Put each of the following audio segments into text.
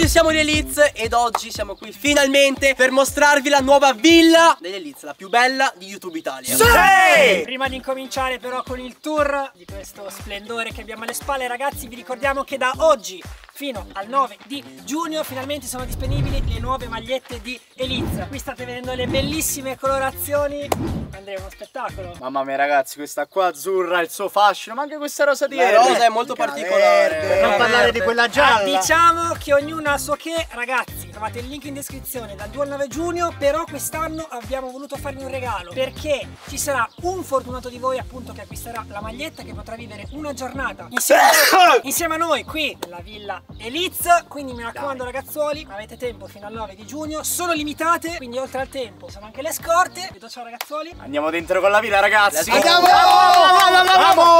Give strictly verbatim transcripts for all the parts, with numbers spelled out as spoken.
ragazzi, siamo gli Eliz ed oggi siamo qui finalmente per mostrarvi la nuova villa degli Eliz, la più bella di YouTube Italia. Sì! Prima di incominciare però con il tour di questo splendore che abbiamo alle spalle, ragazzi, vi ricordiamo che da oggi fino al nove di giugno finalmente sono disponibili le nuove magliette di Eliz. Qui state vedendo le bellissime colorazioni. Andrea, uno spettacolo. Mamma mia ragazzi, questa qua azzurra, il suo fascino, ma anche questa rosa di La rosa è molto particolare. Per non parlare di quella gialla. Diciamo che ognuno ha il suo che, ragazzi. Trovate il link in descrizione dal due al nove giugno. Però quest'anno abbiamo voluto farvi un regalo, perché ci sarà un fortunato di voi appunto che acquisterà la maglietta, che potrà vivere una giornata insieme a noi, insieme a noi qui nella villa Eliz. Quindi mi raccomando, ragazzuoli, avete tempo fino al nove di giugno, sono limitate, quindi oltre al tempo sono anche le scorte. Vi do ciao ragazzuoli. Andiamo dentro con la villa, ragazzi. Andiamo! Andiamo!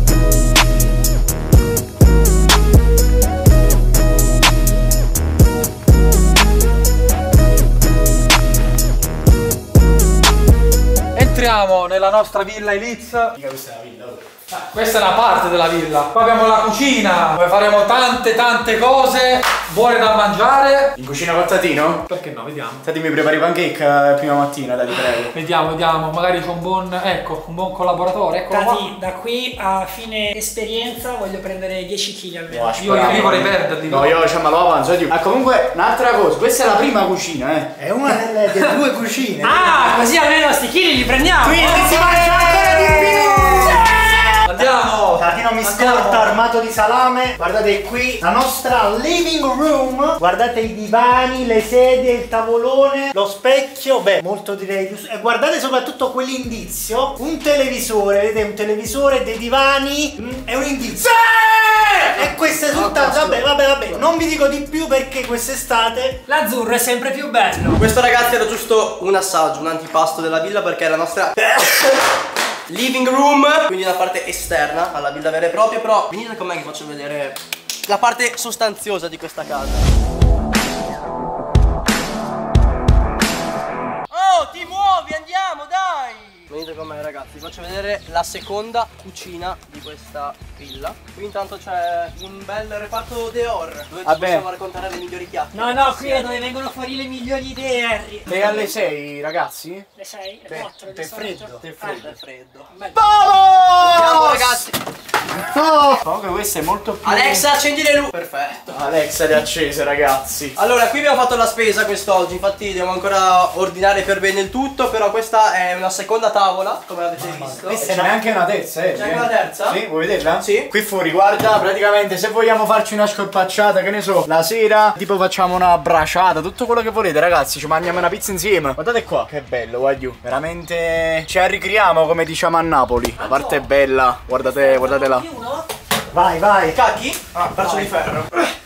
Entriamo nella nostra villa Eliz. Questa è la villa. Questa è una parte della villa. Qua abbiamo la cucina dove faremo tante tante cose buone da mangiare. In cucina con Tatino? Perché no, vediamo. Tati mi prepari i pancake prima mattina, dai, ti prego. Vediamo, vediamo, magari c'è un buon, ecco, un buon collaboratore. Eccolo qua. Tati, da qui a fine esperienza voglio prendere dieci chili almeno. Wow, Io, io vorrei perderli. No, io c'ho malo avanzo. Ah, comunque, un'altra cosa, questa è la prima cucina, eh. È una delle, delle due cucine. Ah, così almeno sti chili li prendiamo. Quindi si mangia ancora di più! Andiamo! Tatino mi scorta armato di salame. Guardate qui la nostra living room. Guardate i divani, le sedie, il tavolone, lo specchio. Beh, molto direi. E guardate soprattutto quell'indizio. Un televisore, vedete, un televisore, dei divani. Mm, è un indizio. Sì! E questa è tutta. Vabbè, vabbè, vabbè. Non vi dico di più perché quest'estate l'azzurro è sempre più bello. Questo, ragazzi, era giusto un assaggio, un antipasto della villa, perché è la nostra living room, quindi la parte esterna alla villa vera e propria. Però venite con me che faccio vedere la parte sostanziosa di questa casa. Oh, ti muovi, andiamo, dai! Venite con me, ragazzi, vi faccio vedere la seconda cucina di questa villa. Qui intanto c'è un bel reparto Deor, dove ci possiamo raccontare le migliori chiacchiere. No, no, qui è dove vengono fuori le migliori idee, Harry. E alle sei, ragazzi? Le sei? Le Beh, quattro? è freddo. È freddo, è freddo. Vamos! Andiamo, ragazzi. Oh! Comunque questa è molto più... Alexa, accendi le luci. Perfetto. Alexa le accese, ragazzi. Allora, qui abbiamo fatto la spesa quest'oggi. Infatti dobbiamo ancora ordinare per bene il tutto. Però questa è una seconda tavola, come avete visto. Questa ce n'è anche una terza, eh? C'è anche una terza? Sì, vuoi vederla? Sì. Qui fuori, guarda, praticamente se vogliamo farci una scorpacciata, che ne so, la sera, tipo facciamo una braciata, tutto quello che volete, ragazzi, ci mangiamo una pizza insieme. Guardate qua, che bello, guarda, veramente ci arricriamo, come diciamo a Napoli. La parte è bella, guardate, guardatela. vai, vai. Cacchi? Ah, braccio di ferro.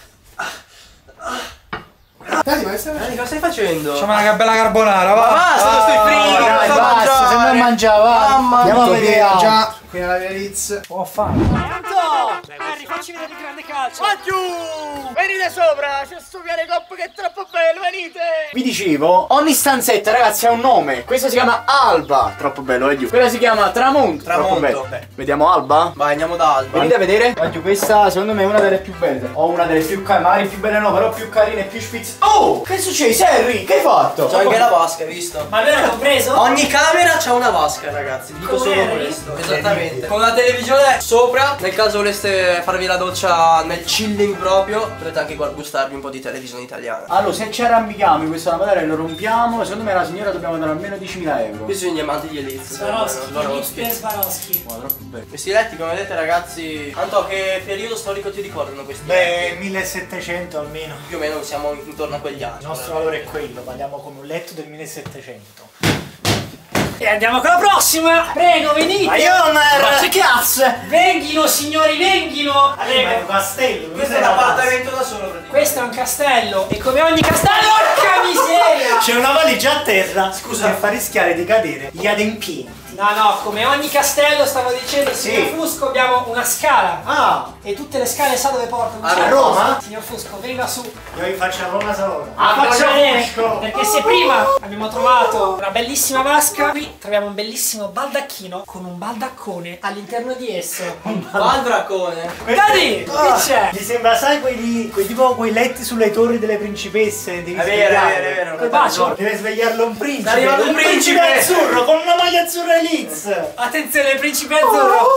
Dai, ma stai... Dani, cosa stai facendo? Facciamo una bella carbonara, va! Ma basta, Ah, stai fritto, Dai, sto basta, se non mangiava. Mamma Andiamo a mia. vedere già qui nella Eliz. Può fare. Harry, facci vedere il grande calcio. Venite sopra, c'è sto piano coppa che è troppo bello, venite! Vi dicevo, ogni stanzetta, ragazzi, ha un nome. Questa si chiama Alba, troppo bello, vedi? Quella si chiama Tramonto, troppo bello. Beh. Vediamo Alba? Vai, andiamo da Alba. Venite a vedere? Guarda, questa secondo me è una delle più belle. O una delle più carine, magari più belle no, però più carine e più spizze. Oh! Che è successo, Harry? Che hai fatto? C'è anche la vasca, hai visto? Ma allora compreso? Ogni camera c'ha una vasca, ragazzi. Vi dico Come solo Harry? questo. Esattamente. Con la televisione sopra, nel caso voleste farvi la doccia nel chilling proprio, potete anche gustarvi un po' di televisione italiana. Allora, se ci arrampichiamo in questo lampadario e lo rompiamo, secondo me la signora dobbiamo dare almeno diecimila euro. Questi sono gli amanti di Eliz. Swarovski, hipster Swarovski. Wow, troppo bello. Questi letti, come vedete, ragazzi. Anto, che periodo storico ti ricordano questi Beh, letti? millesettecento almeno. Più o meno siamo intorno a quegli anni. Il nostro valore è quello, parliamo come un letto del millesettecento. E andiamo con la prossima. Prego, venite. Ma io non Ma che cazzo? Venghino, signori, venghino. Ma è Prego. un castello. Questo è un appartamento da solo, praticamente. Questo è un castello. E come ogni castello, porca miseria. C'è una valigia a terra. Scusa. Per far rischiare di cadere gli adempienti. No, no, come ogni castello, stavo dicendo, Sì. signor Fusco, abbiamo una scala. Ah, E tutte le scale sa dove portano? a Roma? Signor Fusco, venga su. Io vi faccio a Roma Salona. Ah, faccio faccia vedere, Fusco. perché se prima abbiamo trovato una bellissima vasca, qui troviamo un bellissimo baldacchino con un baldaccone all'interno di esso. Baldraccone. Dadi, che Ah, c'è? mi sembra, sai, quelli, quei tipo quei letti sulle torri delle principesse. Devi È vero, è svegliarlo. vero, è vero. Col bacio? Deve svegliarlo un principe. Sta arrivando un un principe principe. azzurro con una maglia azzurra Eliz. Attenzione, principe azzurro.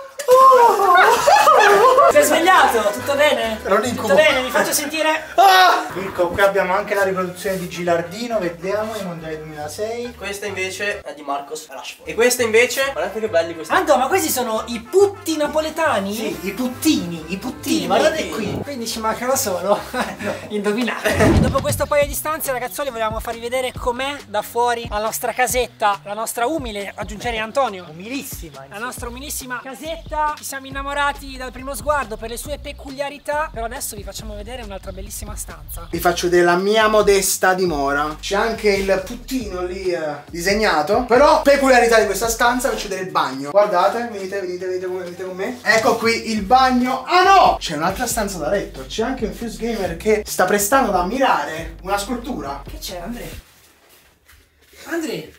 Si è svegliato? Tutto bene? Era un incubo. Tutto bene, vi faccio sentire. Mirko, qui abbiamo anche la riproduzione di Gilardino, vediamo, i mondiali duemilasei. Questa invece è di Marcos Rashford. E questa invece, guardate che belli questi. Anto, ma questi sono i putti napoletani? Sì, i puttini, i puttini, Puttini. guardate qui. Quindi ci mancava solo indovinare. Dopo questo paio di stanze, ragazzuoli, volevamo farvi vedere com'è da fuori la nostra casetta, la nostra umile, aggiungerei Antonio. Umilissima. La nostra umilissima casetta. Ci siamo innamorati dal primo sguardo per le sue peculiarità. Però adesso vi facciamo vedere un'altra bellissima stanza. Vi faccio vedere la mia modesta dimora. C'è anche il puttino lì eh, disegnato. Però, peculiarità di questa stanza, faccio vedere il bagno. Guardate, venite, venite, venite, con- venite con me. Ecco qui il bagno. Ah no! C'è un'altra stanza da letto. C'è anche un Fuse Gamer che sta prestando da ammirare una scultura. Che c'è, Andre? Andre?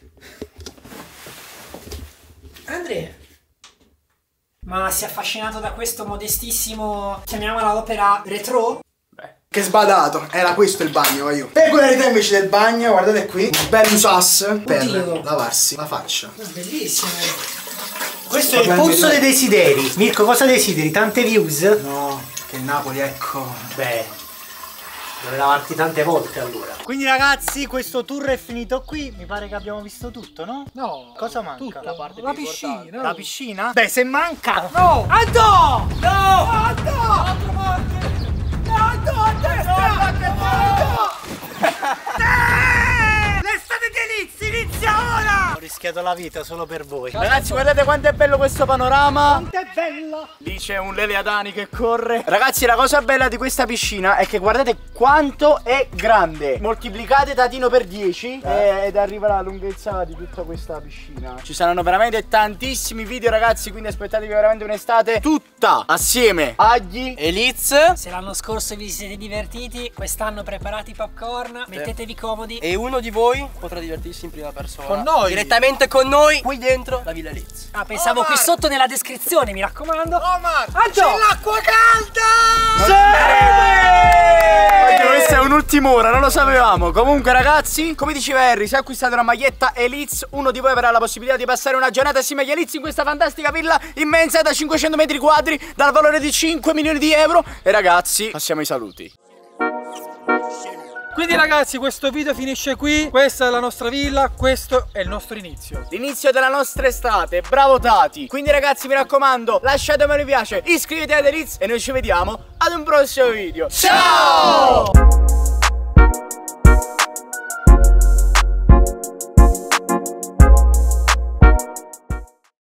Andre? Ma si è affascinato da questo modestissimo, chiamiamola opera retro? Che sbadato, era questo il bagno, voglio. Peculiarità invece del bagno, guardate qui, un bel usas per Oddio. lavarsi la faccia. Ah, bellissimo. Questo è il Vabbè, pozzo vediamo. dei desideri. Mirko, cosa desideri? Tante views? No, che Napoli, ecco. Beh, devi lavarti tante volte allora. Quindi ragazzi, questo tour è finito qui. Mi pare che abbiamo visto tutto, no? No. Cosa manca? Tutto. La parte La più piscina. importante. La piscina? Beh, se manca... No! Anto! No! Anto! Anto, a destra! L'estate di Eliz inizia ora! Ho rischiato la vita solo per voi. Ragazzi, guardate quanto è bello questo panorama. Quanto è bello! Lì c'è un Lele Adani che corre. Ragazzi, la cosa bella di questa piscina è che guardate quanto è grande. Moltiplicate datino per dieci eh, ed arriva la lunghezza di tutta questa piscina. Ci saranno veramente tantissimi video, ragazzi, quindi aspettatevi veramente un'estate tutta assieme agli Eliz. Se l'anno scorso vi siete divertiti, quest'anno preparate i popcorn, mettetevi comodi. E uno di voi potrà divertirsi in prima persona. Con noi. Direttamente con noi, qui dentro la Villa Eliz. Ah, pensavo Omar! qui sotto nella descrizione, mi raccomando. Omar! Anto! C'è l'acqua calda! Oddio, questa è un'ultima ora, non lo sapevamo. Comunque ragazzi, come diceva Harry, se acquistate una maglietta Eliz, uno di voi avrà la possibilità di passare una giornata assieme agli Eliz in questa fantastica villa immensa da cinquecento metri quadri, dal valore di cinque milioni di euro. E ragazzi, passiamo ai saluti. Quindi ragazzi, questo video finisce qui. Questa è la nostra villa, questo è il nostro inizio. L'inizio della nostra estate, bravo Tati. Quindi ragazzi, mi raccomando, lasciate un mi piace, iscrivetevi ad Eliz e noi ci vediamo ad un prossimo video. Ciao!